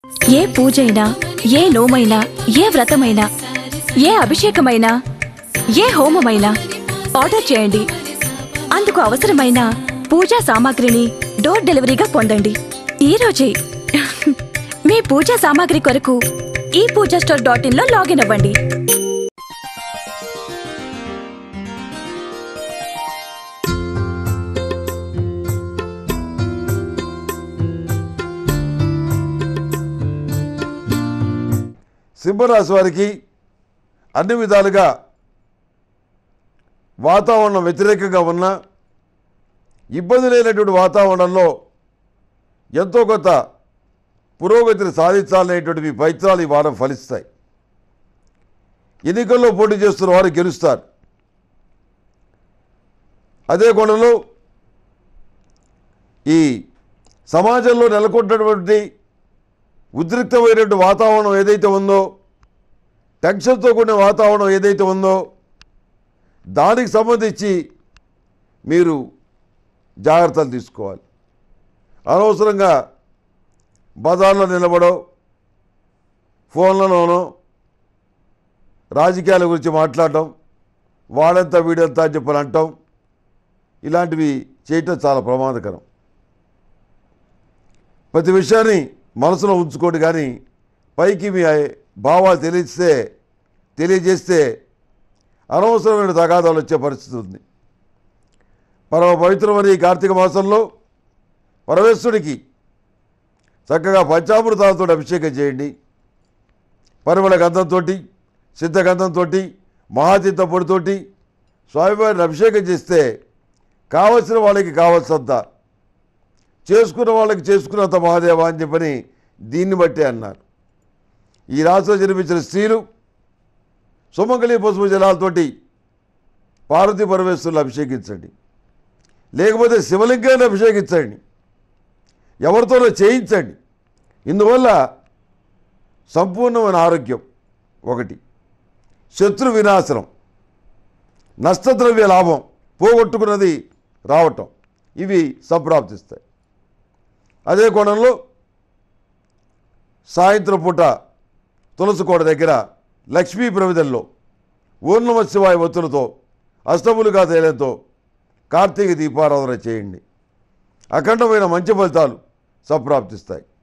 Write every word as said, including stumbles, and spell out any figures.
ఏ పూజైనా ఏ నోమైనా ఏ వ్రతమైనా ఏ అభిషేకమైనా ఏ హోమమైనా ఆర్డర్ చేయండి. అందుకు అవసరమైన పూజా సామాగ్రిని డోర్ డెలివరీగా పొందండి ఈ రోజే. మీ పూజా సామాగ్రి కొరకు ఈ పూజా స్టోర్ డాట్ ఇన్ లో లాగిన్ అవ్వండి. సింహరాశి వారికి అన్ని విధాలుగా వాతావరణం వ్యతిరేకంగా ఉన్న ఇబ్బంది లేనటువంటి వాతావరణంలో ఎంతో కొంత పురోగతిని సాధించాలనేటువంటి మీ ప్రయత్నాలు ఈ వారం ఫలిస్తాయి. ఎన్నికల్లో పోటీ చేస్తున్న వారు గెలుస్తారు. అదే కోణంలో ఈ సమాజంలో నెలకొన్నటువంటి ఉద్రిక్తమైనటువంటి వాతావరణం ఏదైతే ఉందో, టెన్షన్తో కూడిన వాతావరణం ఏదైతే ఉందో, దానికి సంబంధించి మీరు జాగ్రత్తలు తీసుకోవాలి. అనవసరంగా బజార్లో నిలబడో ఫోన్లలోనో రాజకీయాల గురించి మాట్లాడటం, వాడంతా వీడంతా అని చెప్పని అంటాం, ఇలాంటివి చేయటం చాలా ప్రమాదకరం. ప్రతి విషయాన్ని మనసులో ఉంచుకోండి, కానీ పైకి మీ భావాలు తెలిస్తే తెలియజేస్తే అనవసరమైన తగాదాలు వచ్చే పరిస్థితి ఉంది. పరమ పవిత్రమైన ఈ కార్తీక మాసంలో పరమేశ్వరుడికి చక్కగా పంచామృతాలతో అభిషేకం చేయండి. పరిమళ గంధంతో, సిద్ధగంధంతో, మహాతీర్థ పొడితోటి స్వామివారిని అభిషేకం చేస్తే కావలసిన వాళ్ళకి కావాల్సినంత, చేసుకున్న వాళ్ళకి చేసుకున్నంత మహాదేవ అని చెప్పని దీన్ని బట్టే అన్నారు. ఈ రాశిలో జన్మించిన స్త్రీలు సుమంగళి పసుపు జలాలతోటి పార్వతీ పరమేశ్వరులు అభిషేకించండి, లేకపోతే శివలింగాన్ని అభిషేకించండి, ఎవరితోనో చేయించండి. ఇందువల్ల సంపూర్ణమైన ఆరోగ్యం ఒకటి, శత్రు వినాశనం, నష్టద్రవ్య లాభం, పోగొట్టుకున్నది రావటం, ఇవి సంప్రాప్తిస్తాయి. అదే కోణంలో సాయంత్రం పూట తులసి కోట దగ్గర లక్ష్మీ ప్రమిదల్లో ఓం నమః శివాయ ఒత్తులతో అష్టములుగా తేలంతో కార్తీక దీపారాధన చేయండి. అఖండమైన మంచి ఫలితాలు సంప్రాప్తిస్తాయి.